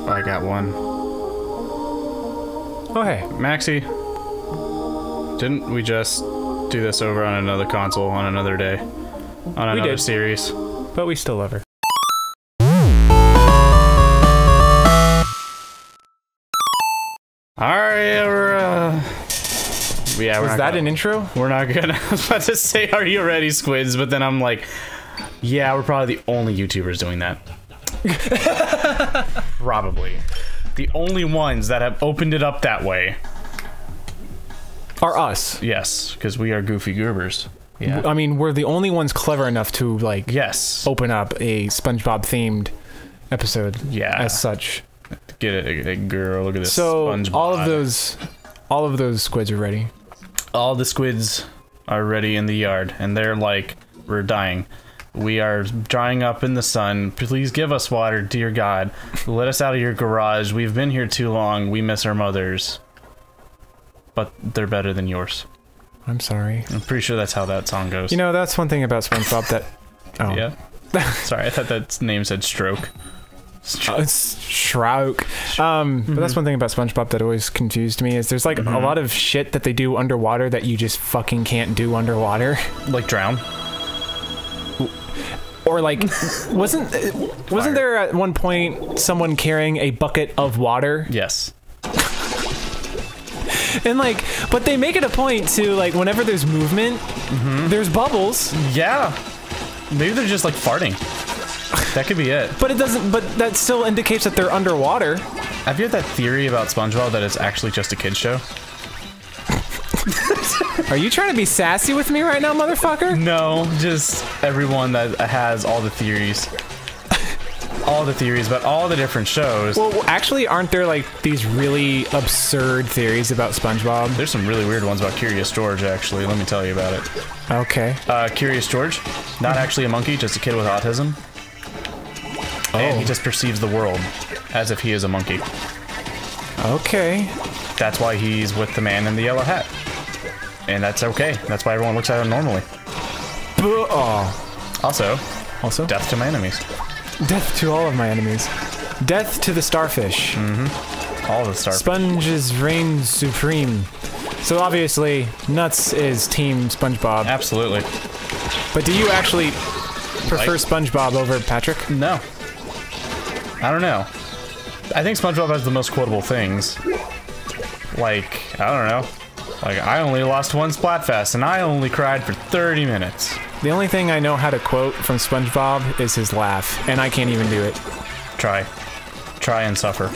I got one. Oh, hey. Maxie, didn't we just do this over on another console on another day? On another series? But we still love her. Alright, yeah, Was that an intro? We're not gonna. I was about to say, are you ready, Squids? But then I'm like, yeah, we're probably the only YouTubers doing that. Probably. The only ones that have opened it up that way are us. Yes, because we are goofy goobers. Yeah. I mean, we're the only ones clever enough to, like, yes, open up a SpongeBob themed episode. Yeah. As such. Get it, girl. Look at this. So SpongeBob. all of those squids are ready. All the squids are ready in the yard, and they're like, we're dying. We are drying up in the sun. Please give us water, dear God. Let us out of your garage. We've been here too long. We miss our mothers. But they're better than yours. I'm sorry. I'm pretty sure that's how that song goes. You know, that's one thing about SpongeBob that... Oh. Yeah? Sorry, I thought that name said stroke. It's Shrouk. But that's one thing about SpongeBob that always confused me is there's like a lot of shit that they do underwater that you just fucking can't do underwater. Like drown? Or like, wasn't there at one point someone carrying a bucket of water? Yes. And like, but they make it a point to like, whenever there's movement, there's bubbles. Yeah. Maybe they're just like farting. That could be it. But it doesn't, but that still indicates that they're underwater. Have you had that theory about SpongeBob that it's actually just a kid's show? Are you trying to be sassy with me right now, motherfucker? No, just everyone that has all the theories. All the theories about all the different shows. Well, actually, aren't there like these really absurd theories about SpongeBob? There's some really weird ones about Curious George, actually. Let me tell you about it. Okay. Curious George, not actually a monkey, just a kid with autism. Oh. And he just perceives the world as if he is a monkey. Okay. That's why he's with the man in the yellow hat. And that's okay. That's why everyone looks at him normally. Also, death to my enemies. Death to all of my enemies. Death to the starfish. All the starfish. Sponges reign supreme. So obviously, Nuts is Team SpongeBob. Absolutely. But do you actually prefer SpongeBob over Patrick? No. I don't know. I think SpongeBob has the most quotable things. Like, I don't know. Like, I only lost one Splatfest, and I only cried for 30 minutes. The only thing I know how to quote from SpongeBob is his laugh, and I can't even do it. Try. Try and suffer.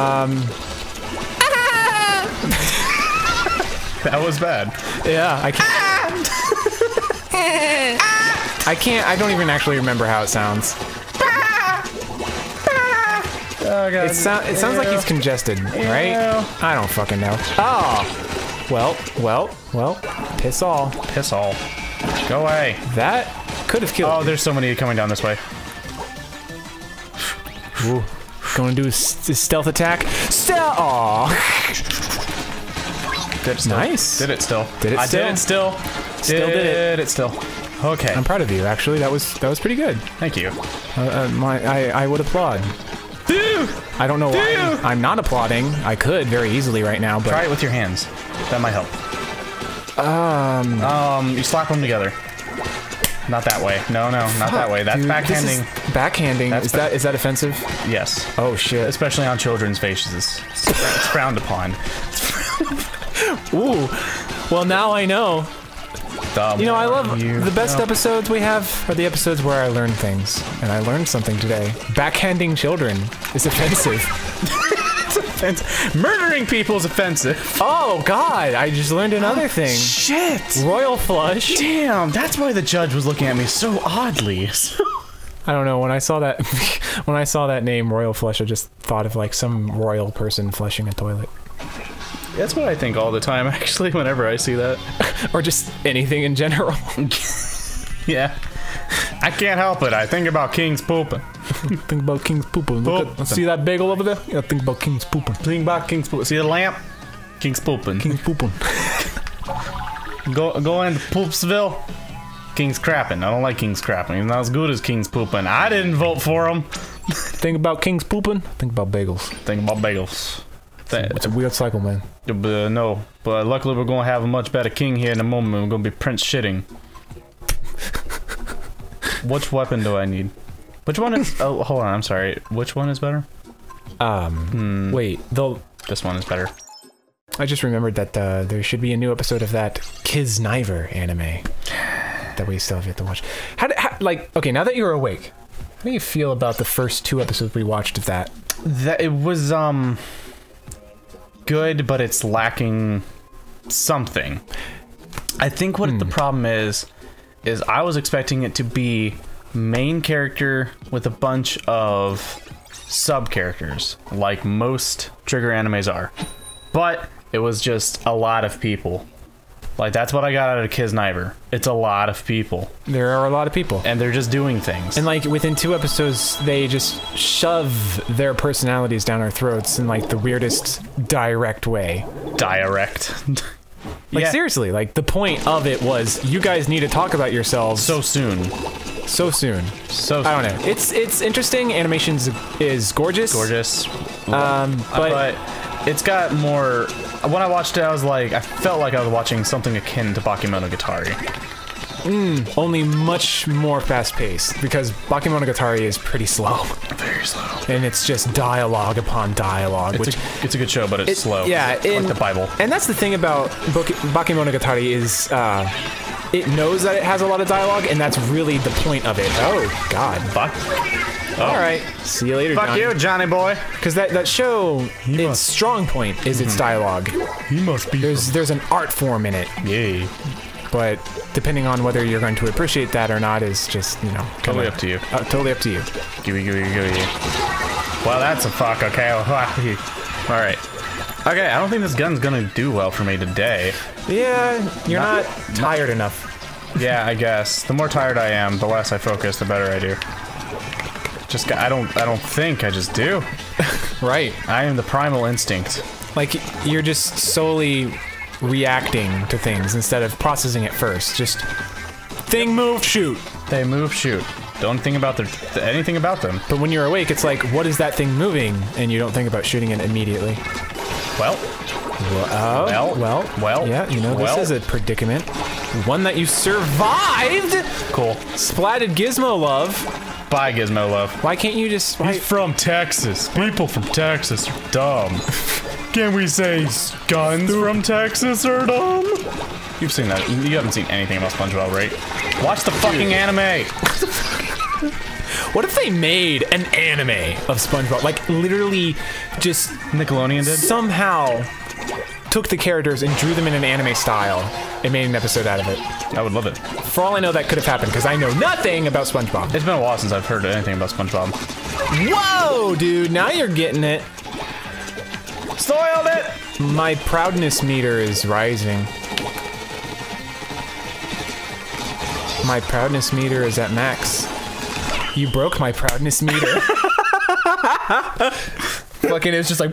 That was bad. Yeah, I can't. I don't even actually remember how it sounds. Oh, God. It sounds like he's congested, right? I don't fucking know. Oh! Well, piss all. Piss all. Go away. That could have killed me. There's so many coming down this way. Ooh. Going to do a stealth attack. Aww. Did it still. Nice. Did it still. Did it still. I did it still. Still did it still. Okay. I'm proud of you, actually. That was pretty good. Thank you. I would applaud. I don't know why I'm not applauding. I could very easily right now, but... Try it with your hands. That might help. You slap them together. Not that way. No, not that way. That's backhanding. Backhanding? Is that offensive? Yes. Oh, shit. Especially on children's faces. It's frowned upon. Ooh. Well, now I know. You know, I love the best episodes we have are the episodes where I learn things. And I learned something today. Backhanding children is offensive. It's offensive. Murdering people is offensive. Oh, God. I just learned another thing. Shit. Royal flush. Damn. That's why the judge was looking at me so oddly. I don't know. When I saw that name, Royal Flush, I just thought of like some royal person flushing a toilet. That's what I think all the time, actually, whenever I see that. Or just anything in general. Yeah. I can't help it. I think about kings pooping. Think about kings pooping. See that bagel over there? Yeah, think about kings pooping. Think about kings pooping. See the lamp? Kings pooping. Kings pooping. Go into Poopsville. King's crapping. I don't like King's crapping. He's not as good as King's pooping. I didn't vote for him. Think about kings pooping. Think about bagels. Think about bagels. It's a weird cycle, man. No, but luckily we're gonna have a much better king here in a moment. We're gonna be Prince Shitting. Which weapon do I need? Which one is? Oh, hold on. I'm sorry. Which one is better? Wait. This one is better. I just remembered that there should be a new episode of that Kisniver anime that we still have yet to watch. Like, okay, now that you're awake, how do you feel about the first 2 episodes we watched of that? That it was good, but it's lacking something. I think what the problem is I was expecting it to be main character with a bunch of sub characters, like most trigger animes are, but it was just a lot of people. Like, that's what I got out of Kisniver. It's a lot of people. There are a lot of people. And they're just doing things. And, like, within 2 episodes, they just shove their personalities down our throats in, like, the weirdest direct way. Direct. Like, seriously, like, the point of it was, you guys need to talk about yourselves. So soon. So soon. So soon. I don't know. It's interesting. Animation is gorgeous. Gorgeous. But it's got more... When I watched it, I felt like I was watching something akin to Bakemonogatari. Only much more fast-paced, because Bakemonogatari is pretty slow. Very slow. And it's just dialogue upon dialogue. It's a good show, but it's slow. Yeah. Like the Bible. And that's the thing about Bakemonogatari is... it knows that it has a lot of dialogue, and that's really the point of it. Oh, God. Fuck. Oh. All right. See you later, Fuck Johnny. you, Johnny boy. Because that show, its strong point is its dialogue. He must be. There's an art form in it. Yay. But depending on whether you're going to appreciate that or not is just, you know... Totally up to you. Totally up to you. Give you. Well, that's a fuck, okay. Alright. Okay, I don't think this gun's gonna do well for me today. Yeah, you're not tired enough. Yeah, I guess. The more tired I am, the less I focus, the better I do. I don't think, I just do. Right. I am the primal instinct. Like, you're just solely reacting to things instead of processing it first. Just thing, move, shoot. They move, shoot. Don't think about anything about them. But when you're awake, it's like, what is that thing moving? And you don't think about shooting it immediately. Well. Yeah, you know, this is a predicament. One that you survived! Cool. Splatted Gizmo Love. Bye, Gizmo Love. Why can't you just... He's from Texas. People from Texas are dumb. Can we say guns from Texas are dumb? You've seen that. You haven't seen anything about SpongeBob, right? Watch the fucking anime! What if they made an anime of SpongeBob? Like, literally just... Nickelodeon did? Somehow took the characters and drew them in an anime style and made an episode out of it. I would love it. For all I know, that could have happened, because I know nothing about SpongeBob. It's been a while since I've heard anything about SpongeBob. Whoa, dude, now you're getting it. Soiled it! My proudness meter is rising. My proudness meter is at max. You broke my proudness meter. Fucking, it's just like...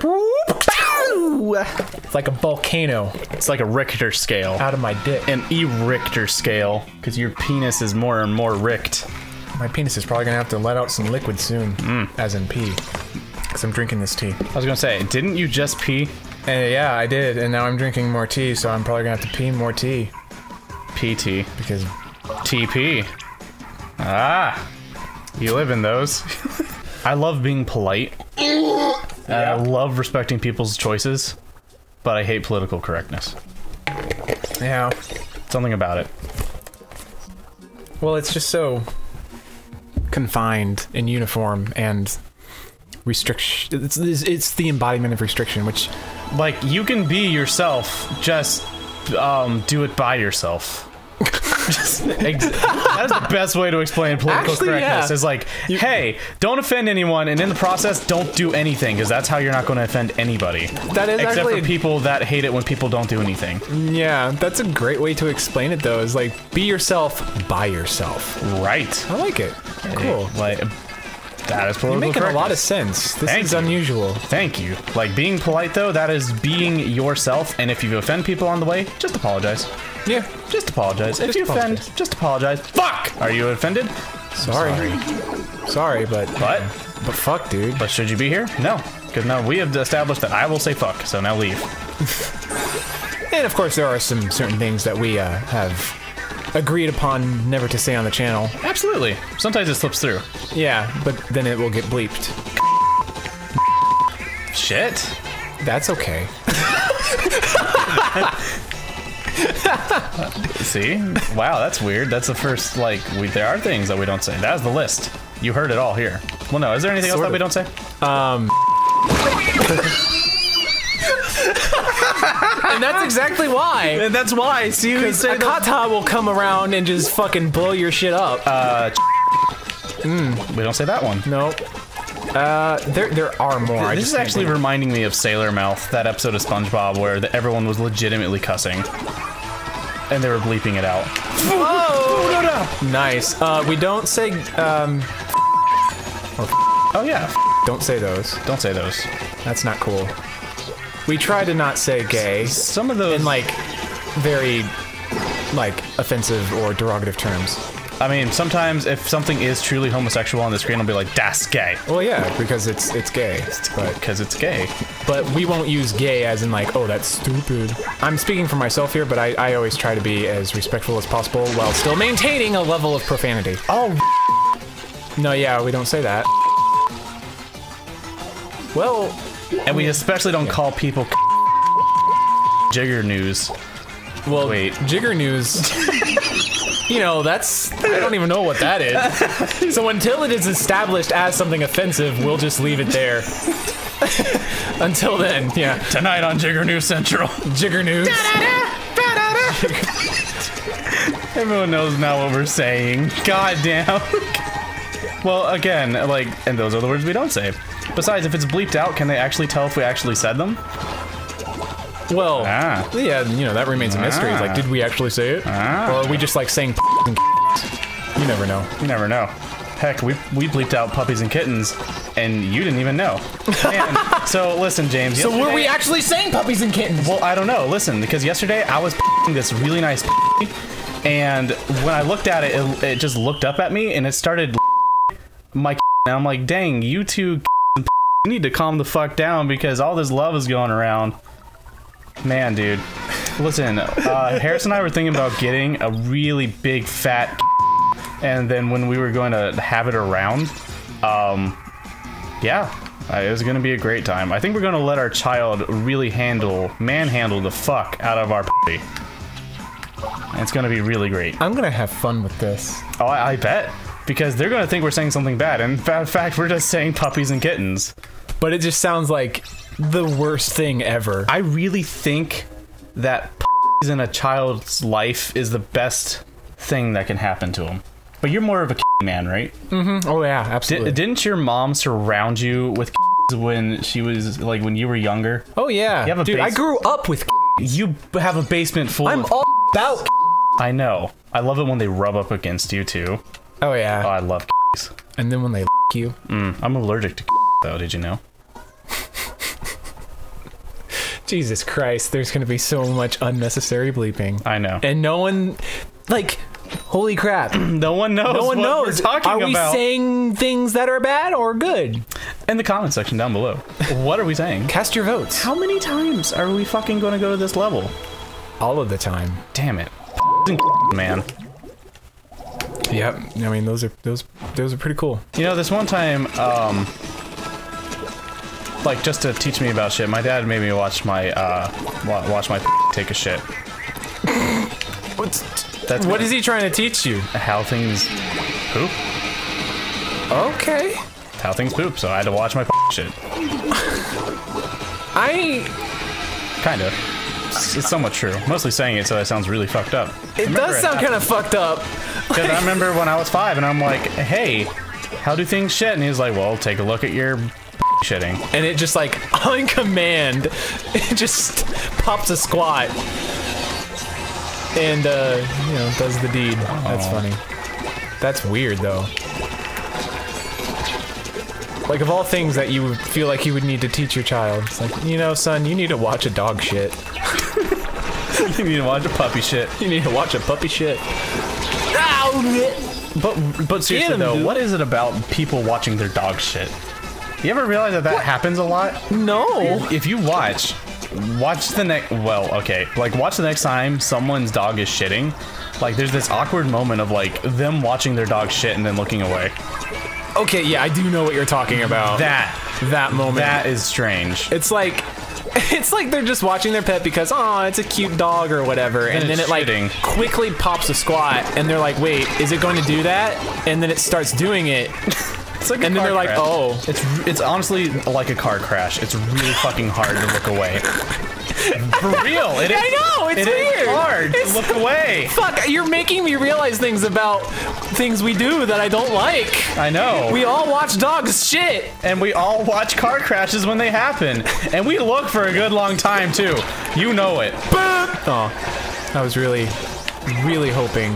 It's like a volcano. It's like a Richter scale. Out of my dick. An E-Richter scale, because your penis is more and more ricked. My penis is probably gonna have to let out some liquid soon, as in pee. Because I'm drinking this tea. I was gonna say, didn't you just pee? Yeah, I did, and now I'm drinking more tea, so I'm probably gonna have to pee more tea. PT. Because... TP. Ah. You live in those. I love being polite. I love respecting people's choices, but I hate political correctness. Yeah. Something about it. Well, it's just so confined and uniform and restriction. It's the embodiment of restriction, which... Like, you can be yourself, just do it by yourself. That is the best way to explain political correctness. Is like, hey, don't offend anyone, and in the process, don't do anything, because that's how you're not going to offend anybody. That is except for people that hate it when people don't do anything. Yeah, that's a great way to explain it, though. Is like, be yourself by yourself. Right. I like it. Cool. Like, that is political You're making correctness. a lot of sense. This is unusual. Thank you. Like, being polite, though, that is being yourself, and if you offend people on the way, just apologize. Yeah. Just apologize. If you offend, just apologize. Fuck! Are you offended? Sorry, but What? But fuck, dude. But should you be here? No. Because now we have established that I will say fuck, so now leave. And of course, there are some certain things that we have agreed upon never to say on the channel. Absolutely. Sometimes it slips through. Yeah, but then it will get bleeped. Shit. That's okay. See? Wow, that's weird. That's the first, like, there are things that we don't say. That's the list. You heard it all here. Well, no, is there anything else that we don't say? And that's exactly why. And that's why. See, we Because say a kata will come around and just fucking blow your shit up. we don't say that one. Nope. There are more. This is actually reminding me of Sailor Mouth, that episode of SpongeBob where everyone was legitimately cussing. And they were bleeping it out. Oh, no. Nice. We don't say, Oh, yeah. don't say those. Don't say those. That's not cool. We try to not say gay Some of those... in, like, very, like, offensive or derogative terms. I mean, sometimes if something is truly homosexual on the screen, I'll be like, that's gay. Well, yeah, because it's gay. But Because it's gay. we won't use gay as in, like, oh, that's stupid. I'm speaking for myself here, but I always try to be as respectful as possible while still maintaining a level of profanity. Oh, No, yeah, we don't say that. Well... and we especially don't call people jigger news. Well, Wait. Jigger News... You know, that's... I don't even know what that is. So until it is established as something offensive, we'll just leave it there. Until then, yeah. Tonight on Jigger News Central. Jigger News. Everyone knows now what we're saying. God damn. Well, again, like, and those are the words we don't say. Besides, if it's bleeped out, can they actually tell if we actually said them? Well, Ah. yeah, you know, that remains a mystery. It's like, did we actually say it? Ah. Or are we just like saying You never know. You never know. Heck, we bleeped out puppies and kittens, and you didn't even know. Man, so listen, James. So were we actually saying puppies and kittens? Well, I don't know. Listen, because yesterday I was this really nice and when I looked at it, it just looked up at me and it started my and I'm like, dang, you two need to calm the fuck down because all this love is going around. Man, dude. Listen, Harris and I were thinking about getting a really big fat and then when we were going to have it around, yeah, it was gonna be a great time. I think we're gonna let our child really manhandle the fuck out of our puppy. And it's gonna be really great. I'm gonna have fun with this. Oh, I bet. Because they're gonna think we're saying something bad, and in fact, we're just saying puppies and kittens. But it just sounds like the worst thing ever. I really think that puppies in a child's life is the best thing that can happen to them. But you're more of a man, right? Mm-hmm. Oh yeah, absolutely. Didn't your mom surround you with when she was like when you were younger? Oh yeah, you have a dude. I grew up with. You have a basement full. I'm of all about. I know. I love it when they rub up against you too. Oh yeah. Oh, I love. And then when they you. I'm allergic to though. Did you know? Jesus Christ! There's gonna be so much unnecessary bleeping. I know. And no one, like. Holy crap. No one knows what we're talking about. Are we saying things that are bad or good? In the comment section down below. What are we saying? Cast your votes. How many times are we fucking going to go to this level? All of the time. Damn it. Man. Yep. I mean, those are pretty cool. You know, this one time, like just to teach me about shit, my dad made me watch my take a shit. What is he trying to teach you? How things poop. Okay. How things poop, so I had to watch my shit. Kinda. It's somewhat true. Mostly saying it so that sounds really fucked up. It does sound kind of fucked up. Because I remember when I was 5 and I'm like, hey, how do things shit? And he was like, well, take a look at your shitting. And it just like, on command, it just pops a squat. And, you know, does the deed. That's funny. That's weird, though. Like, of all things that you would feel like you would need to teach your child, it's like, you know, son, you need to watch a dog shit. You need to watch a puppy shit. You need to watch a puppy shit. Ow! But seriously though, what is it about people watching their dog shit? You ever realize that happens a lot? No. If you watch the next, watch the next time someone's dog is shitting, like there's this awkward moment of like them watching their dog shit and then looking away. Okay, yeah, I do know what you're talking about. That moment. That is strange. It's like they're just watching their pet because, oh, it's a cute dog or whatever, and then it like quickly pops a squat, and they're like, wait, is it going to do that? And then it starts doing it. It's like and then they're like, oh. It's honestly like a car crash. It's really fucking hard to look away. For real, it is. I know, it's weird. It's hard to look away. Fuck, you're making me realize things about things we do that I don't like. I know. We all watch dogs shit. And we all watch car crashes when they happen. And we look for a good long time, too. You know it. Oh, I was really, really hoping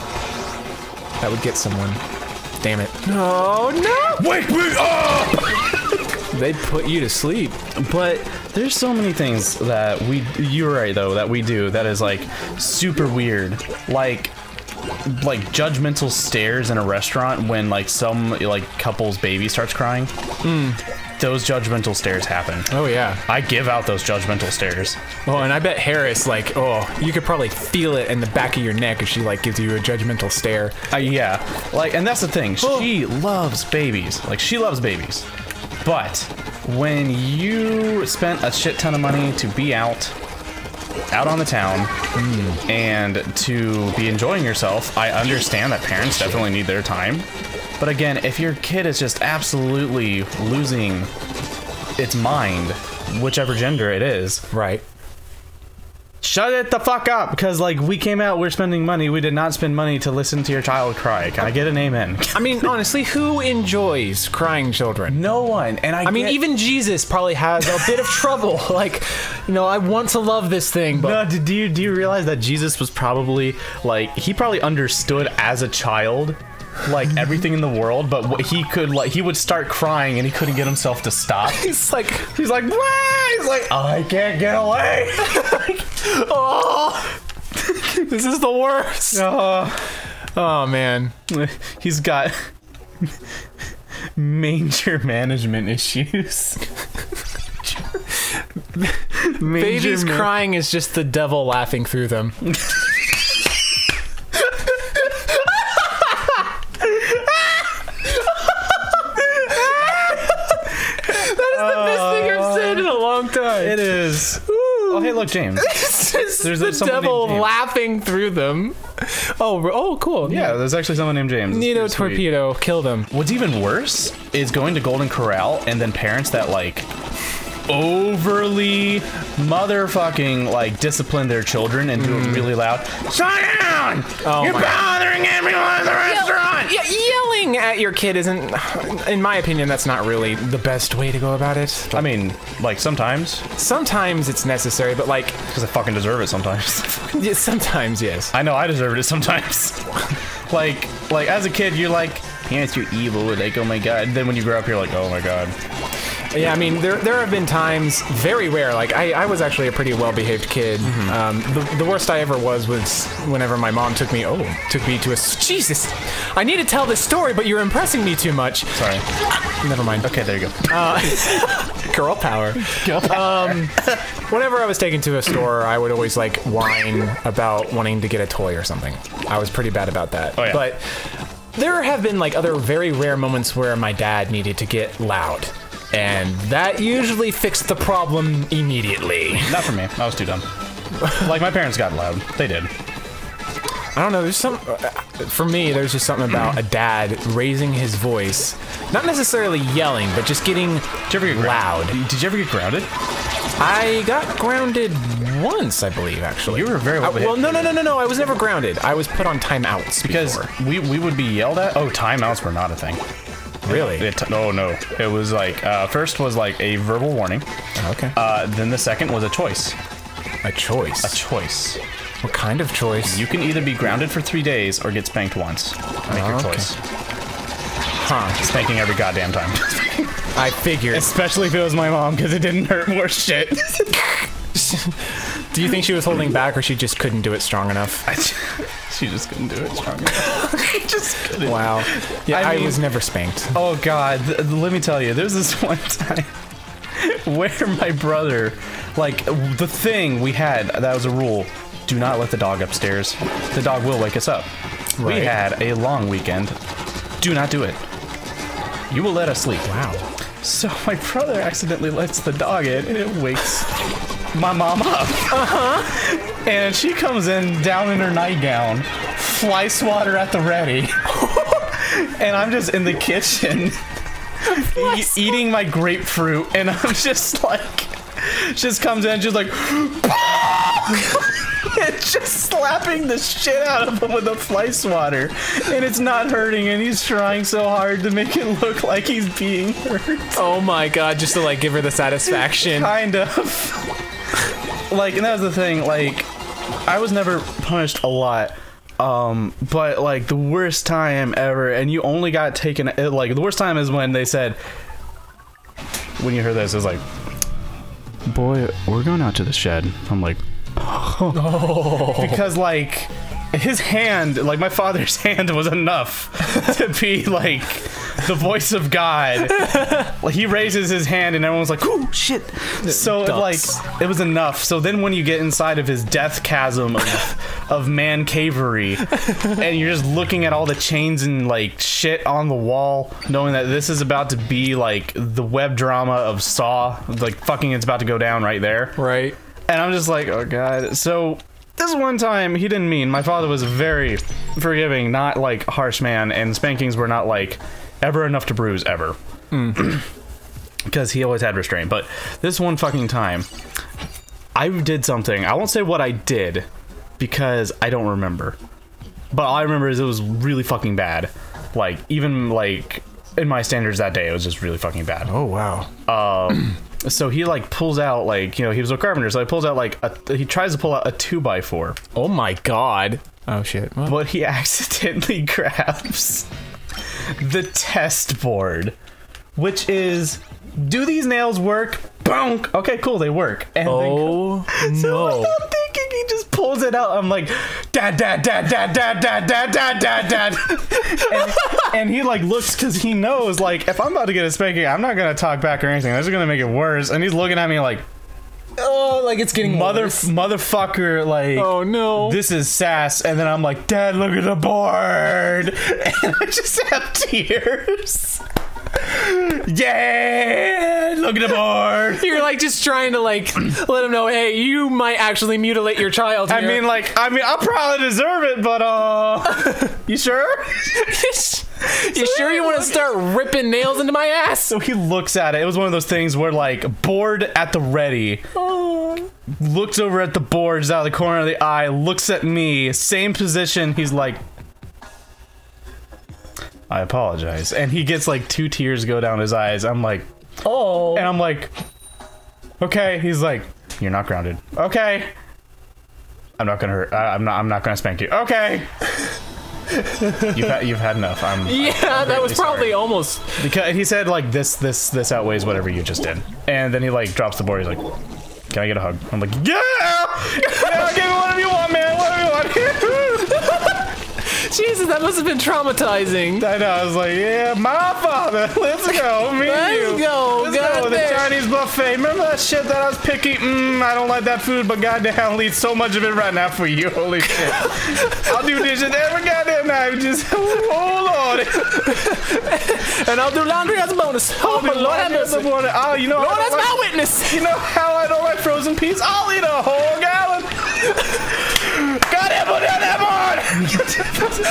that would get someone. Damn it. No, no! Wake me up! They put you to sleep. But there's so many things that you're right though, that we do that is like super weird. Like judgmental stares in a restaurant when like some like couple's baby starts crying. Those judgmental stares happen. Oh yeah. I give out those judgmental stares. Oh, and I bet Harris, like, oh, you could probably feel it in the back of your neck if she like gives you a judgmental stare. Yeah. Like, and that's the thing. She loves babies. Like, she loves babies. But when you spent a shit ton of money to be out on the town and to be enjoying yourself, I understand that parents definitely need their time. But again, if your kid is just absolutely losing its mind, whichever gender it is, right? Shut it the fuck up, because like we came out, we're spending money. We did not spend money to listen to your child cry. Can I get an amen? I mean, honestly, who enjoys crying children? No one. And I mean, even Jesus probably has a bit of trouble. Like, you know, I want to love this thing, but no. Do you realize that Jesus was probably like, he probably understood as a child like everything in the world, but what he could, like, he would start crying and he couldn't get himself to stop. He's like, Wah! He's like, I can't get away. Oh, this is the worst. Oh man, he's got manger management issues. Babies crying is just the devil laughing through them. Time. It is. Ooh. Oh, hey, look, James. There's the devil laughing through them. Oh, cool. Yeah, there's actually someone named James. Nito Torpedo killed him. What's even worse is going to Golden Corral and then parents that like overly motherfucking like discipline their children and do it really loud. Shut down! Oh, you're bothering everyone in the restaurant! Yelling at your kid isn't, in my opinion, that's not really the best way to go about it. I mean, like sometimes. Sometimes it's necessary, but like... Because I fucking deserve it sometimes. Yeah, sometimes, yes. I know, I deserved it sometimes. like as a kid, you're like, parents, you're evil. Like, oh my god. And then when you grow up, you're like, oh my god. Yeah, I mean, there have been times, very rare, like, I was actually a pretty well-behaved kid. The worst I ever was whenever my mom took me to a... Jesus! I need to tell this story, but you're impressing me too much. Sorry. Never mind. Okay, there you go. Girl power. Girl power. Whenever I was taken to a store, I would always, like, whine about wanting to get a toy or something. I was pretty bad about that. Oh, yeah. But there have been, like, other very rare moments where my dad needed to get loud. And that usually fixed the problem immediately. Not for me. I was too dumb. Like, my parents got loud. They did. I don't know. There's some... for me, there's just something about a dad raising his voice. Not necessarily yelling, but just getting loud. Did you ever get grounded? I got grounded once, I believe, actually. You were very well behaved. Well, no. I was never grounded. I was put on timeouts because we would be yelled at. Oh, timeouts were not a thing. Really? Oh, no. It was like, first was like a verbal warning. Okay. Then the second was a choice. A choice? A choice. What kind of choice? You can either be grounded for 3 days or get spanked once. Make your choice. Huh. Spanking every goddamn time. I figured. Especially if it was my mom, because it didn't hurt more shit. Do you think she was holding back, or she just couldn't do it strong enough? She just couldn't do it strong enough. Just couldn't. Wow. Yeah, I mean, was never spanked. Oh God, let me tell you, there's this one time where my brother, like, the thing we had, that was a rule, do not let the dog upstairs. The dog will wake us up. Right. We had a long weekend. Do not do it. You will let us sleep. Wow. So my brother accidentally lets the dog in, and it wakes my mom up. Uh-huh. And she comes in down in her nightgown, fly swatter at the ready. And I'm just in the kitchen eating my grapefruit, and I'm just like, just comes in, just like, and just slapping the shit out of him with a fly swatter, and it's not hurting, and he's trying so hard to make it look like he's being hurt. Oh my God, just to like give her the satisfaction. Kind of. Like, and that was the thing, like, I was never punished a lot. But like the worst time ever, and you only got taken, like the worst time is when they said, when you heard this, it was like, boy, we're going out to the shed. I'm like, oh. Because like his hand, like my father's hand was enough to be like the voice of God. Like he raises his hand and everyone's like, ooh, shit. So like it was enough. So then when you get inside of his death chasm of man cavery, and you're just looking at all the chains and like shit on the wall, knowing that this is about to be like the web drama of Saw, like fucking it's about to go down right there. Right. And I'm just like, oh God. So this one time, he didn't mean. My father was very forgiving, not like harsh man, and spankings were not like ever enough to bruise ever. Because he always had restraint. But this one fucking time, I did something. I won't say what I did because I don't remember. But all I remember is it was really fucking bad. Like, even like in my standards that day, it was just really fucking bad. Oh, wow. So he like pulls out, like, you know, he was a carpenter, so he pulls out like he tries to pull out a 2x4. Oh my God. Oh shit. What? But he accidentally grabs the test board, which is, do these nails work? Bonk. Okay, cool, they work. And oh so no. I'm thinking he just pulls it out. I'm like, dad, dad, dad, dad, dad, dad, dad, dad, dad, dad. And he like looks, because he knows, like, if I'm about to get a spanking, I'm not gonna talk back or anything. That's gonna make it worse. And he's looking at me like, Oh, like it's getting worse. Motherfucker, like, oh no, this is sass. And then I'm like, Dad, look at the board. And I just have tears. Yeah, look at the board. You're like just trying to like let him know, hey, you might actually mutilate your child here. I mean, I probably deserve it, but you sure? You sure you want to start ripping nails into my ass? So he looks at it. It was one of those things where, like, bored at the ready, looks over at the boards out of the corner of the eye, looks at me, same position. He's like, I apologize. And he gets like 2 tears go down his eyes. I'm like, oh. And I'm like, okay. He's like, you're not grounded. Okay. I'm not gonna hurt. I'm not gonna spank you. Okay. You've had enough. I'm that was probably sorry. Almost because he said like this outweighs whatever you just did, and then he like drops the board. He's like, can I get a hug? I'm like, yeah, give me whatever you want, man, whatever you want. Jesus, that must have been traumatizing. I know. I was like, yeah, my father. Let's go. Me and you. Let's go. The Chinese buffet. Remember that shit that I was picky? I don't like that food, but goddamn, I'll eat so much of it right now for you. Holy shit. I'll do dishes every goddamn night. Just, oh, Lord. And I'll do laundry as a bonus. Oh, Lord have mercy. Oh, you know, Lord, that's my witness. You know how I don't like frozen peas? I'll eat a whole gallon. Goddamn, put down that board.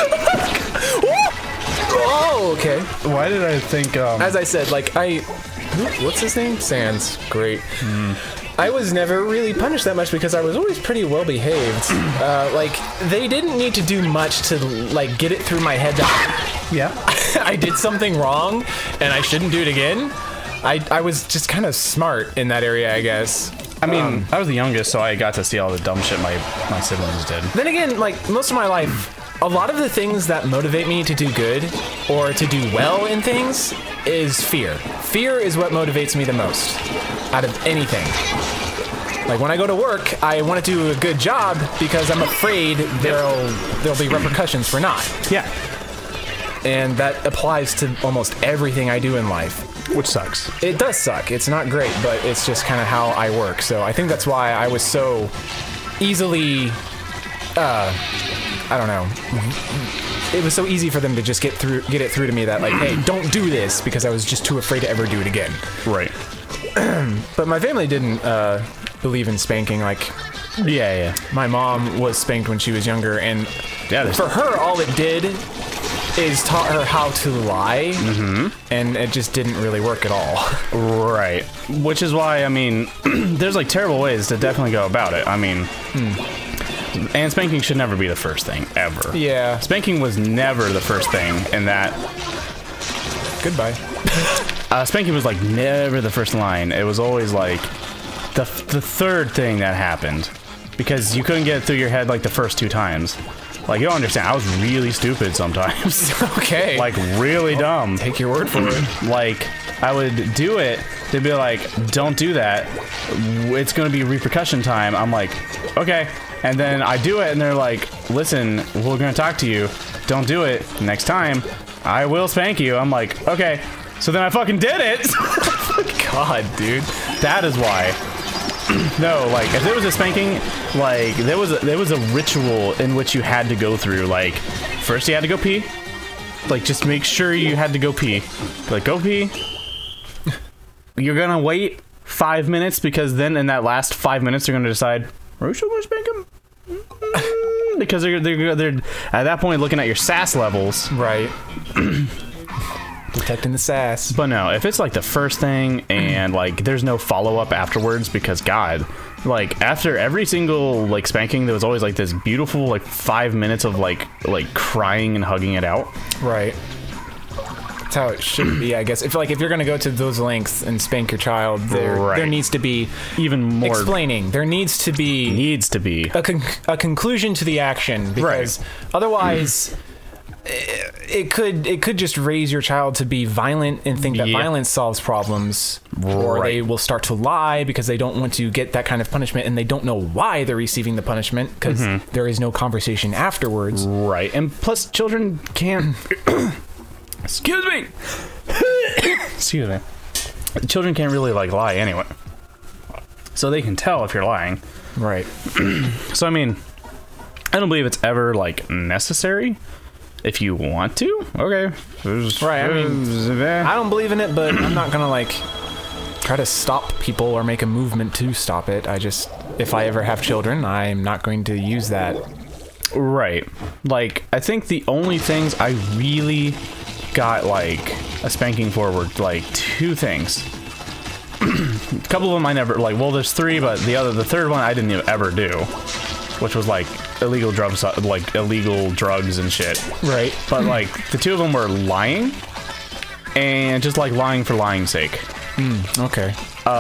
Oh, okay. Why did I think, as I said, like, what's his name? Sans. Great. I was never really punished that much because I was always pretty well behaved. Like, they didn't need to do much to, like, get it through my head that, yeah, I did something wrong and I shouldn't do it again. I was just kind of smart in that area, I guess. I mean, I was the youngest, so I got to see all the dumb shit my siblings did. Then again, like, most of my life, a lot of the things that motivate me to do good or to do well in things is fear. Fear is what motivates me the most out of anything. Like when I go to work, I want to do a good job because I'm afraid there'll be repercussions for not. Yeah. And that applies to almost everything I do in life. Which sucks. It does suck. It's not great, but it's just kind of how I work. So I think that's why I was so easily, I don't know. It was so easy for them to just get it through to me that like, hey, don't do this, because I was just too afraid to ever do it again. Right. But my family didn't believe in spanking. Like, yeah. My mom was spanked when she was younger, and for her, all it did is taught her how to lie, and it just didn't really work at all. Right. Which is why, I mean, there's like terrible ways to definitely go about it. I mean, and spanking should never be the first thing, ever. Yeah. Spanking was never the first thing, and that... Goodbye. Spanking was like never the first line. It was always like the third thing that happened, because you couldn't get it through your head like the first 2 times. Like, you don't understand, I was really stupid sometimes. Okay. Like, really dumb. Take your word for it. Like, I would do it, they'd be like, don't do that, it's gonna be repercussion time. I'm like, okay. And then I do it, and they're like, listen, we're gonna talk to you. Don't do it. Next time, I will spank you. I'm like, okay. So then I fucking did it. God, dude. That is why. No, like, if there was a spanking, like, there was a ritual in which you had to go through. Like, first you had to go pee. Like, just make sure you had to go pee. Like, go pee. You're gonna wait 5 minutes, because then in that last 5 minutes they're gonna decide, are we still gonna spank him? Because they're at that point looking at your sass levels. Right. Detecting the sass. But no, if it's like the first thing and like there's no follow-up afterwards, because God, like after every single like spanking there was always like this beautiful like 5 minutes of like crying and hugging it out. Right. That's how it should be, I guess. If you're gonna go to those lengths and spank your child, there needs to be even more explaining. There needs to be a conclusion to the action, because otherwise it could just raise your child to be violent and think that violence solves problems, or they will start to lie because they don't want to get that kind of punishment, and they don't know why they're receiving the punishment, because there is no conversation afterwards. Right. And plus children can't excuse me. Excuse me. Children can't really like lie anyway, so they can tell if you're lying. Right. So I mean, I don't believe it's ever like necessary. If you want to, okay. Right, I mean, I don't believe in it, but I'm not gonna like try to stop people or make a movement to stop it. If I ever have children, I'm not going to use that. Right. Like, I think the only things I really got like a spanking for were like 2 things. A couple of them I never, like, well, there's 3, but the third one I didn't ever do, which was like illegal drugs and shit. Right. But like the 2 of them were lying, and just like lying for lying's sake. Okay.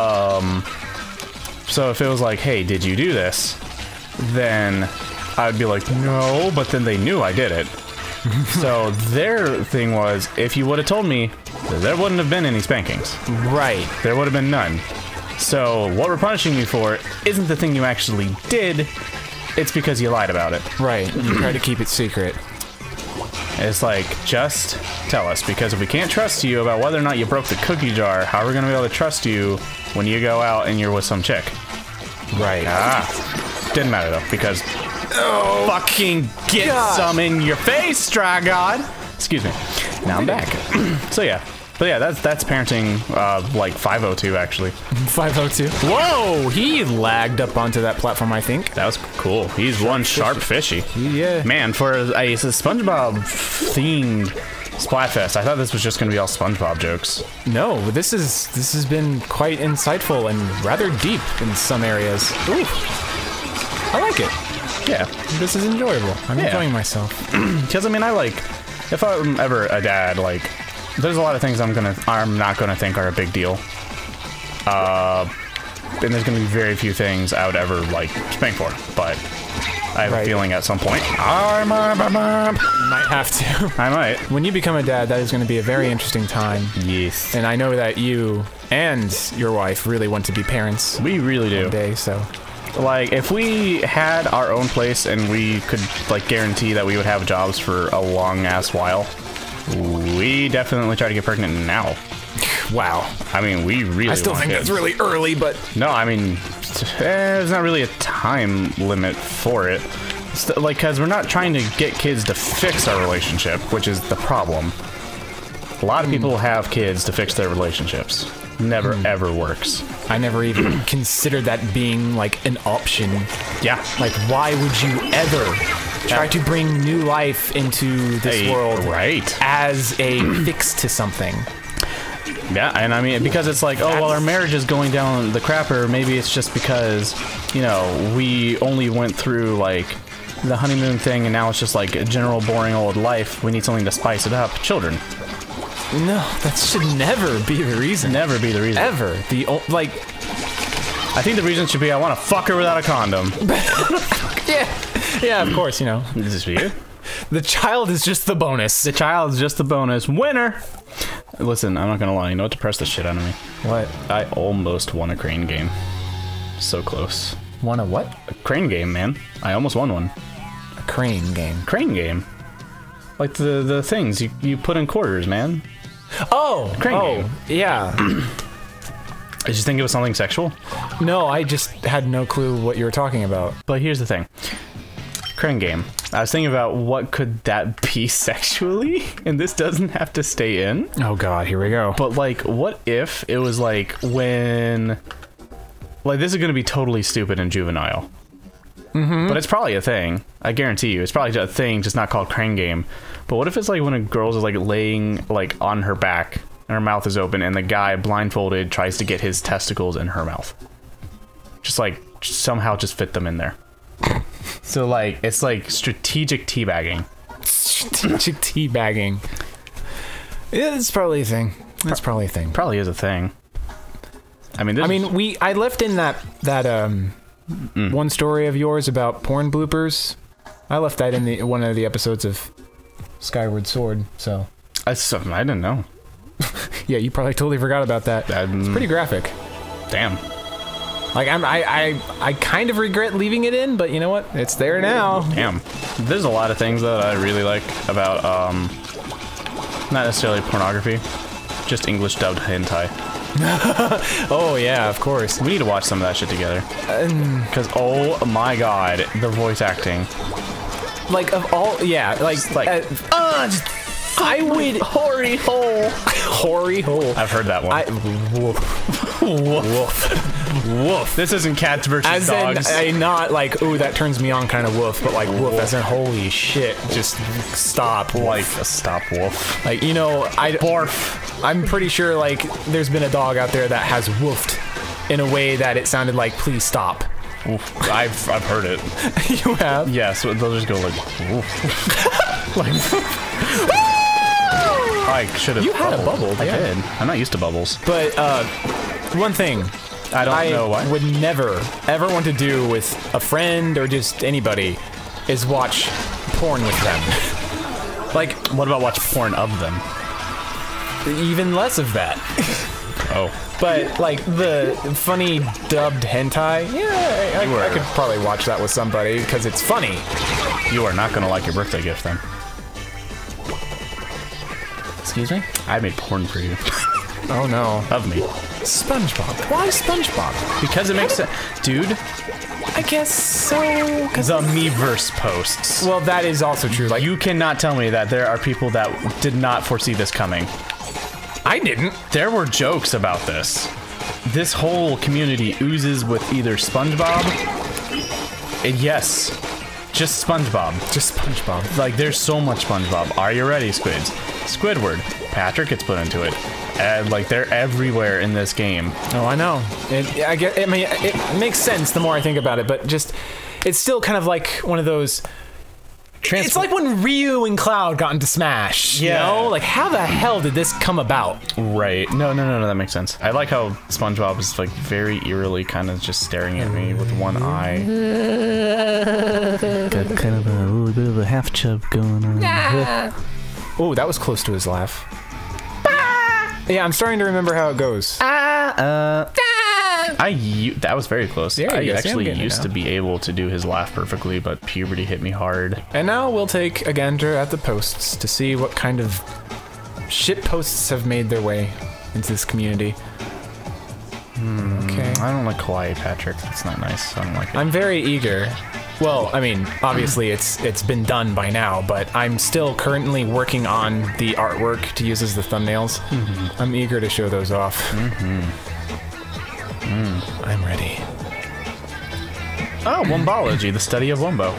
So if it was like, hey, did you do this? Then I'd be like, no, but then they knew I did it. So their thing was, if you would have told me, there wouldn't have been any spankings. Right. There would have been none. So what we're punishing you for isn't the thing you actually did, it's because you lied about it. Right. You try to keep it secret. It's like, just tell us, because if we can't trust you about whether or not you broke the cookie jar, how are we going to be able to trust you when you go out and you're with some chick? Right. Didn't matter though, because fucking get some in your face, try God. Excuse me. Now I'm back. So yeah. But yeah, that's parenting, like 502 actually. 502. Whoa, he lagged up onto that platform, I think. That was cool. He's one sharp fishy. Yeah. Man, for a SpongeBob themed Splatfest, I thought this was just gonna be all SpongeBob jokes. No, this has been quite insightful and rather deep in some areas. Ooh, I like it. Yeah, this is enjoyable. I'm enjoying myself. Because I mean, I like, if I'm ever a dad, like, there's a lot of things I'm not gonna think are a big deal. And there's gonna be very few things I would ever like spank for. But I have a feeling at some point. You might have to. I might. When you become a dad, that is going to be a very interesting time. Yes. And I know that you and your wife really want to be parents. We really do. One day, so. Like, if we had our own place and we could, like, guarantee that we would have jobs for a long-ass while, we definitely try to get pregnant now. Wow. I mean, we really I still think kids. that's really early, but... No, I mean, there's not really a time limit for it. Like, because we're not trying to get kids to fix our relationship, which is the problem. A lot of people have kids to fix their relationships. Never, ever works. I never even considered that being, like, an option. Yeah. Like, why would you ever try to bring new life into this world as a fix to something? Yeah, and I mean, because it's like, oh, well, our marriage is going down the crapper, maybe it's just because, you know, we only went through, like, the honeymoon thing, and now it's just, like, a general boring old life. We need something to spice it up. Children. No, that should never be the reason. Never be the reason. Ever. Like... I think the reason should be I want to fuck her without a condom. Yeah, of course, you know. Is this for you? The child is just the bonus. The child is just the bonus. Winner! Listen, I'm not gonna lie. You know what depressed the shit out of me? What? I almost won a crane game. So close. Won a what? A crane game, man. I almost won one. A crane game. Crane game. Like the things you put in quarters, man. Oh! Crane game. Yeah. Did you think it was something sexual? No, I just had no clue what you were talking about. But here's the thing. Crane game. I was thinking about what could that be sexually, and this doesn't have to stay in. Oh god, here we go. But like, what if it was like when... Like, this is gonna be totally stupid and juvenile. But it's probably a thing. I guarantee you. It's probably a thing, just not called crane game. But what if it's like when a girl's like laying like on her back and her mouth is open and the guy blindfolded tries to get his testicles in her mouth? Just like somehow just fit them in there. So like it's like strategic teabagging. Strategic teabagging. Yeah, it's probably a thing. That's probably a thing. Probably is a thing. I mean, I left in that one story of yours about porn bloopers. I left that in one of the episodes of Skyward Sword. So I didn't know. Yeah, you probably totally forgot about that. It's pretty graphic. Damn. Like I kind of regret leaving it in, but you know what? It's there now. Damn. There's a lot of things that I really like about not necessarily pornography, just English dubbed hentai. Oh yeah, of course. We need to watch some of that shit together. Because oh my god, the voice acting. Like of all, yeah, I would hoary hole. Hoary hole. I've heard that one. Woof. Woof. Woof. This isn't cats versus as dogs. In, not like, ooh, that turns me on kind of woof, but like woof as in holy shit, just stop. Like a stop woof. Like, you know, Barf. I'm pretty sure like there's been a dog out there that has woofed in a way that it sounded like, please stop. Oof. I've heard it. You have? Yeah, so they'll just go like, woof. Like, I should have. You had a bubble. I did. I'm not used to bubbles. But one thing I don't know why. would never ever want to do with a friend or just anybody is watch porn with them. Like, what about watch porn of them? Even less of that. Oh. But like the funny dubbed hentai, yeah, I could probably watch that with somebody because it's funny. You are not gonna like your birthday gift then. Excuse me? I made porn for you. Oh no. Of me. SpongeBob. Why SpongeBob? Because it makes sense. Dude. I guess so. The Meverse posts. Well, that is also true. Like, you cannot tell me that there are people that did not foresee this coming. I didn't. There were jokes about this. This whole community oozes with either SpongeBob. And yes, just SpongeBob. Just SpongeBob. Like, there's so much SpongeBob. Are you ready, Squids? Squidward. Patrick gets put into it. And, like, they're everywhere in this game. Oh, I know. I mean, it makes sense the more I think about it, but just, it's still kind of like one of those It's like when Ryu and Cloud got into Smash. Yeah. You know? Like, how the hell did this come about? Right. No, that makes sense. I like how SpongeBob is like very eerily kind of just staring at me with one eye. Got kind of a little bit of a half chub going on. Oh, that was close to his laugh. Yeah, I'm starting to remember how it goes. That was very close. Yeah, I actually used to be able to do his laugh perfectly, but puberty hit me hard. And now we'll take a gander at the posts to see what kind of shit posts have made their way into this community. Okay. I don't like Kawaii Patrick. That's not nice. I don't like it. I'm very eager. Well, I mean, obviously it's been done by now, but I'm still currently working on the artwork to use as the thumbnails. I'm eager to show those off. I'm ready. Oh, Wombology, the study of Wombo.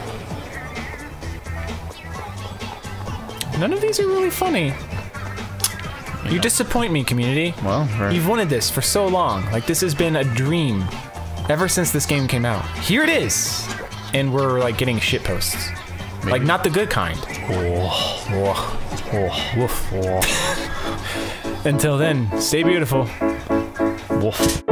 None of these are really funny. You disappoint me, community. Well, You've wanted this for so long. Like, this has been a dream ever since this game came out. Here it is! And we're, like, getting shit posts. Maybe. Like, not the good kind. Until then, stay beautiful. Woof.